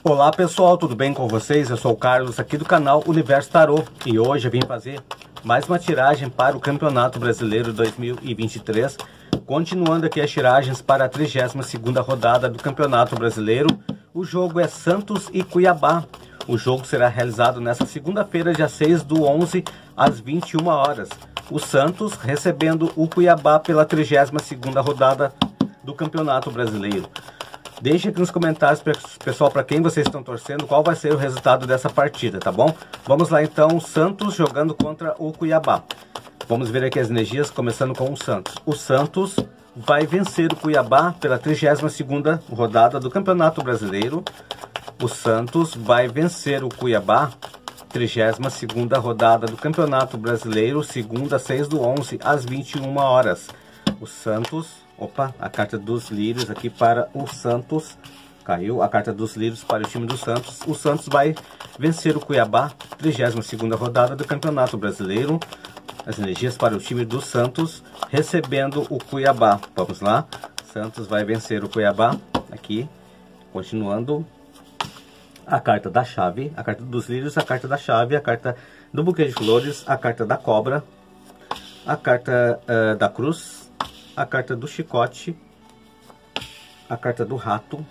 Olá pessoal, tudo bem com vocês? Eu sou o Carlos aqui do canal Universo Tarô e hoje eu vim fazer mais uma tiragem para o Campeonato Brasileiro 2023, continuando aqui as tiragens para a 32ª rodada do Campeonato Brasileiro. O jogo é Santos e Cuiabá. O jogo será realizado nesta segunda-feira, dia 6/11, às 21 horas. O Santos recebendo o Cuiabá pela 32ª rodada do Campeonato Brasileiro. Deixe aqui nos comentários, pessoal, para quem vocês estão torcendo, qual vai ser o resultado dessa partida, tá bom? Vamos lá então, Santos jogando contra o Cuiabá. Vamos ver aqui as energias, começando com o Santos. O Santos vai vencer o Cuiabá pela 32ª rodada do Campeonato Brasileiro. O Santos vai vencer o Cuiabá, 32ª rodada do Campeonato Brasileiro, segunda, 6/11, às 21 horas. O Santos... Opa, a carta dos lírios aqui para o Santos. Caiu a carta dos lírios para o time do Santos. O Santos vai vencer o Cuiabá, 32ª rodada do Campeonato Brasileiro. As energias para o time do Santos, recebendo o Cuiabá. Vamos lá. Santos vai vencer o Cuiabá. Aqui, continuando. A carta da chave, a carta dos lírios, a carta da chave, a carta do buquê de flores, a carta da cobra, a carta da cruz, a carta do chicote, a carta do rato,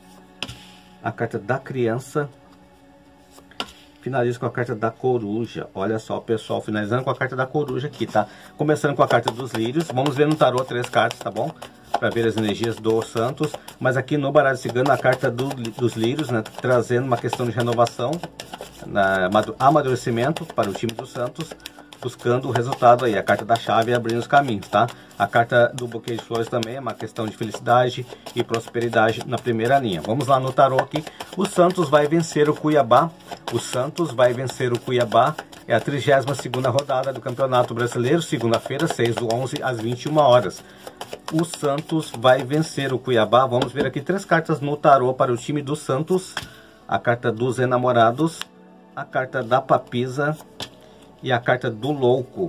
a carta da criança. Finalizo com a carta da coruja. Olha só, pessoal, finalizando com a carta da coruja aqui, tá? Começando com a carta dos lírios. Vamos ver no tarô 3 cartas, tá bom? Para ver as energias do Santos. Mas aqui no baralho cigano, a carta dos lírios, né? Trazendo uma questão de renovação, amadurecimento para o time do Santos. Buscando o resultado aí, a carta da chave abrindo os caminhos, tá? A carta do buquê de flores também é uma questão de felicidade e prosperidade na primeira linha. Vamos lá no tarô aqui. O Santos vai vencer o Cuiabá. O Santos vai vencer o Cuiabá. É a 32ª rodada do Campeonato Brasileiro, segunda-feira, 6/11, às 21 horas. O Santos vai vencer o Cuiabá. Vamos ver aqui 3 cartas no tarô para o time do Santos. A carta dos enamorados, a carta da papisa e a carta do louco.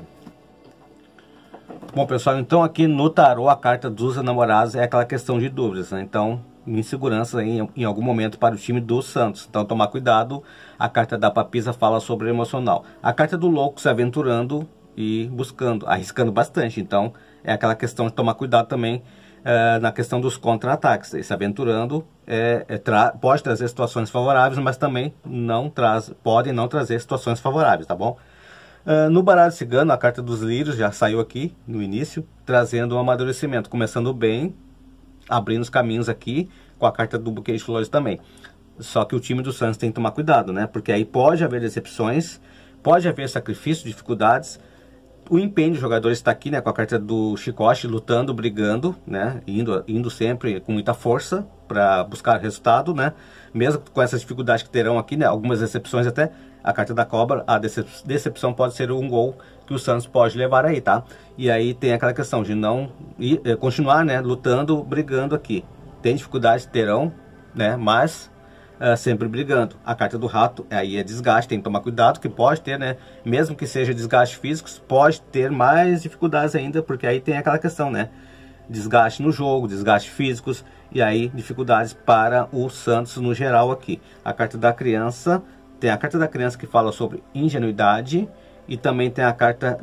Bom, pessoal, então aqui no tarô a carta dos enamorados é aquela questão de dúvidas, né? Então, insegurança em algum momento para o time do Santos. Então, tomar cuidado. A carta da papisa fala sobre o emocional. A carta do louco se aventurando e buscando, arriscando bastante. Então, é aquela questão de tomar cuidado também na questão dos contra-ataques. Se aventurando pode trazer situações favoráveis, mas também podem não trazer situações favoráveis, tá bom? No baralho cigano, a carta dos lírios já saiu aqui no início, trazendo um amadurecimento, começando bem, abrindo os caminhos aqui, com a carta do buquê de flores também. Só que o time do Santos tem que tomar cuidado, né? Porque aí pode haver decepções, pode haver sacrifício, dificuldades. O empenho do jogador está aqui, né? Com a carta do chicote, lutando, brigando, né? Indo sempre com muita força para buscar resultado, né? Mesmo com essas dificuldades que terão aqui, né? Algumas decepções até. A carta da cobra, a decepção pode ser um gol que o Santos pode levar aí, tá? E aí tem aquela questão de não continuar, né? Lutando, brigando aqui. Tem dificuldades, terão, né? Mas sempre brigando. A carta do rato, aí é desgaste, tem que tomar cuidado, que pode ter, né? Mesmo que seja desgaste físicos, pode ter mais dificuldades ainda, porque aí tem aquela questão, né? Desgaste no jogo, desgaste físicos, e aí dificuldades para o Santos no geral aqui. A carta da criança... Tem a carta da criança que fala sobre ingenuidade e também tem a carta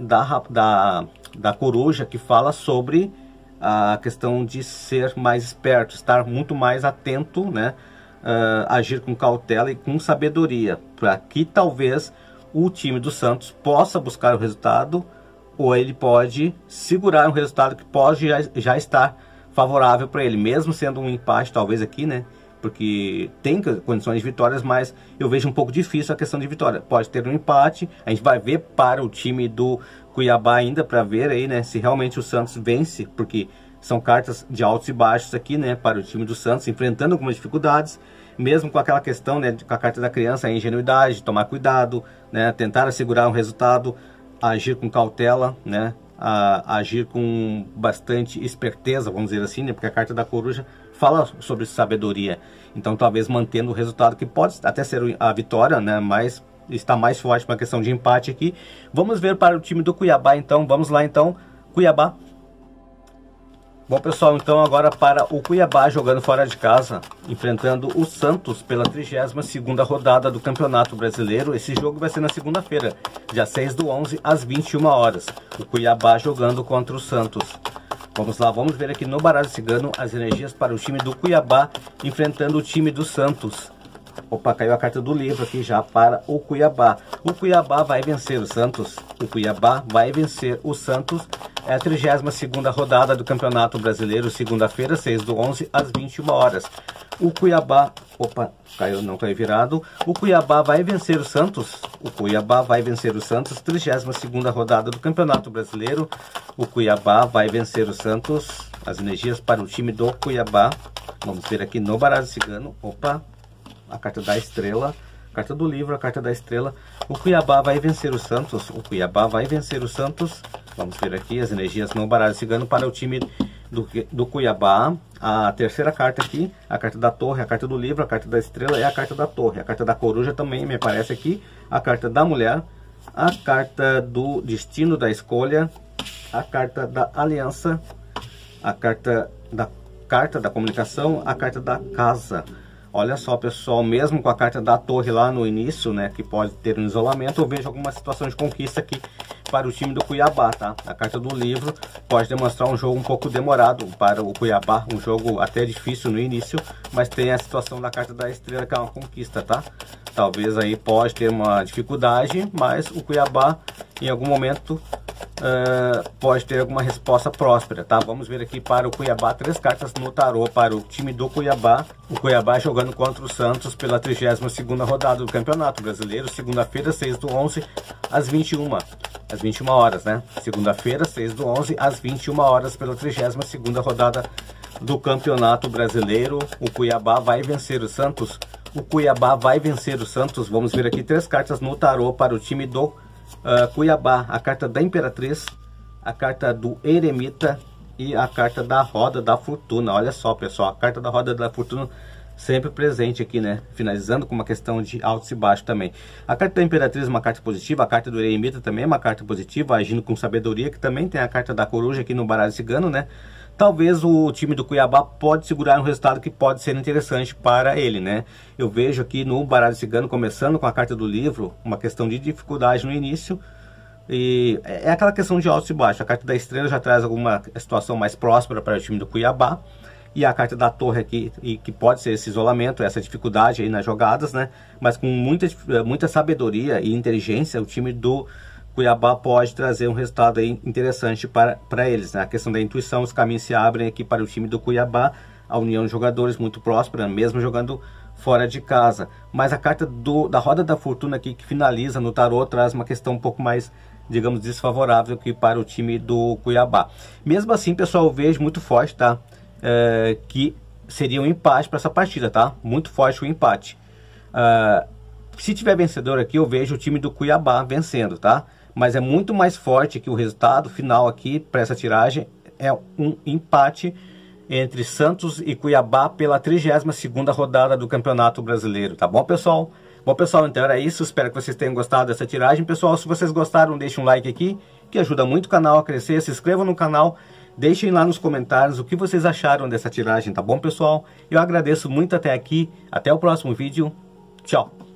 da coruja que fala sobre a questão de ser mais esperto, estar muito mais atento, né? Agir com cautela e com sabedoria, para que talvez o time do Santos possa buscar o resultado ou ele pode segurar um resultado que pode já estar favorável para ele, mesmo sendo um empate talvez aqui, né? Porque tem condições de vitórias, mas eu vejo um pouco difícil a questão de vitória. Pode ter um empate, a gente vai ver para o time do Cuiabá ainda, para ver aí, né, se realmente o Santos vence, porque são cartas de altos e baixos aqui, né, para o time do Santos, enfrentando algumas dificuldades, mesmo com aquela questão, né, com a carta da criança, a ingenuidade, tomar cuidado, né, tentar assegurar um resultado, agir com cautela, né, agir com bastante esperteza, vamos dizer assim, né, porque a carta da coruja fala sobre sabedoria. Então talvez mantendo o resultado que pode até ser a vitória, né, mas está mais forte para a questão de empate aqui. Vamos ver para o time do Cuiabá então. Vamos lá então, Cuiabá. Bom, pessoal, então agora para o Cuiabá jogando fora de casa, enfrentando o Santos pela 32ª rodada do Campeonato Brasileiro. Esse jogo vai ser na segunda-feira, dia 6/11, às 21 horas. O Cuiabá jogando contra o Santos. Vamos lá, vamos ver aqui no baralho cigano as energias para o time do Cuiabá enfrentando o time do Santos. Opa, caiu a carta do livro aqui já para o Cuiabá. O Cuiabá vai vencer o Santos. O Cuiabá vai vencer o Santos. É a 32ª rodada do Campeonato Brasileiro, segunda-feira, 6/11, às 21 horas. O Cuiabá... Opa, caiu, não caiu virado. O Cuiabá vai vencer o Santos. O Cuiabá vai vencer o Santos, 32ª rodada do Campeonato Brasileiro. O Cuiabá vai vencer o Santos. As energias para o time do Cuiabá. Vamos ver aqui no baralho cigano. Opa, a carta da estrela. Carta do livro, a carta da estrela. O Cuiabá vai vencer o Santos. O Cuiabá vai vencer o Santos. Vamos ver aqui as energias no baralho cigano para o time do Cuiabá. A terceira carta aqui, a carta da torre, a carta do livro, a carta da estrela e a carta da torre. A carta da coruja também me aparece aqui. A carta da mulher, a carta do destino da escolha, a carta da aliança, a carta da comunicação, a carta da casa. Olha só, pessoal, mesmo com a carta da torre lá no início, né, que pode ter um isolamento, eu vejo alguma situação de conquista aqui para o time do Cuiabá, tá? A carta do livro pode demonstrar um jogo um pouco demorado para o Cuiabá, um jogo até difícil no início, mas tem a situação da carta da estrela, que é uma conquista, tá? Talvez aí pode ter uma dificuldade, mas o Cuiabá em algum momento pode ter alguma resposta próspera, tá? Vamos ver aqui para o Cuiabá, 3 cartas no tarô para o time do Cuiabá. O Cuiabá jogando contra o Santos pela 32ª rodada do Campeonato Brasileiro, segunda-feira, 6/11, às 21 horas, né? Segunda-feira, 6/11, às 21 horas, pela 32ª rodada do Campeonato Brasileiro. O Cuiabá vai vencer o Santos. O Cuiabá vai vencer o Santos. Vamos ver aqui 3 cartas no tarô para o time do Cuiabá. A carta da Imperatriz, a carta do Eremita e a carta da Roda da Fortuna. Olha só, pessoal, a carta da Roda da Fortuna sempre presente aqui, né? Finalizando com uma questão de altos e baixos também. A carta da Imperatriz é uma carta positiva, a carta do Eremita também é uma carta positiva, agindo com sabedoria, que também tem a carta da Coruja aqui no baralho cigano, né? Talvez o time do Cuiabá pode segurar um resultado que pode ser interessante para ele, né? Eu vejo aqui no baralho cigano, começando com a carta do livro, uma questão de dificuldade no início. E é aquela questão de altos e baixos. A carta da estrela já traz alguma situação mais próspera para o time do Cuiabá. E a carta da torre aqui, que pode ser esse isolamento, essa dificuldade aí nas jogadas, né? Mas com muita sabedoria e inteligência, o time do Cuiabá pode trazer um resultado aí interessante para eles, né? A questão da intuição, os caminhos se abrem aqui para o time do Cuiabá, a união de jogadores muito próspera, mesmo jogando fora de casa. Mas a carta da Roda da Fortuna aqui, que finaliza no tarô, traz uma questão um pouco mais, digamos, desfavorável aqui para o time do Cuiabá. Mesmo assim, pessoal, eu vejo muito forte, tá? Que seria um empate para essa partida, tá? Muito forte o empate. Se tiver vencedor aqui, eu vejo o time do Cuiabá vencendo, tá? Mas é muito mais forte que o resultado final aqui para essa tiragem é um empate entre Santos e Cuiabá pela 32ª rodada do Campeonato Brasileiro, tá bom, pessoal? Bom, pessoal, então era isso. Espero que vocês tenham gostado dessa tiragem. Pessoal, se vocês gostaram, deixem um like aqui, que ajuda muito o canal a crescer. Se inscrevam no canal. Deixem lá nos comentários o que vocês acharam dessa tiragem, tá bom, pessoal? Eu agradeço muito até aqui. Até o próximo vídeo. Tchau!